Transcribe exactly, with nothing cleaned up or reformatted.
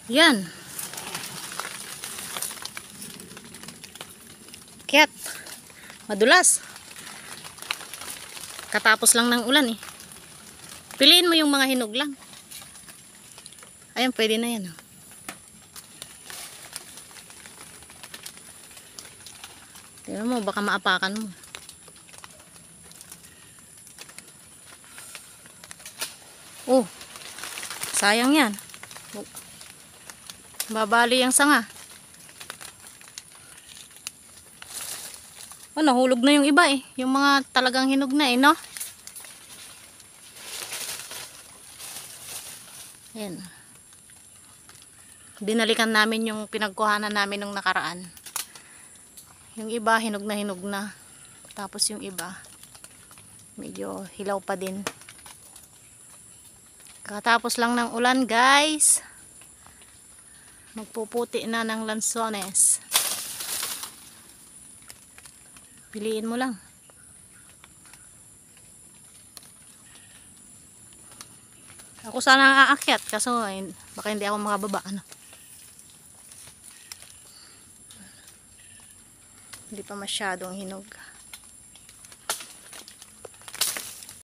Yan. Kiyat. Madulas. Katapos lang ng ulan eh. Piliin mo yung mga hinog lang. Ayan, pwede na yan. Tingnan mo, baka maapakan mo. Oh, sayang yan. Babali ang sanga. Oh, nahulog na yung iba eh. Yung mga talagang hinog na eh, no? Ayan. Binalikan namin yung pinagkuhanan namin nung nakaraan. Yung iba, hinog na hinog na. Tapos yung iba, medyo hilaw pa din. Katapos lang ng ulan, guys. Magpuputi na ng lansones. Piliin mo lang. Ako sana ang aakyat kaso eh, baka hindi ako makababa, ano. Hindi pa masyadong hinog.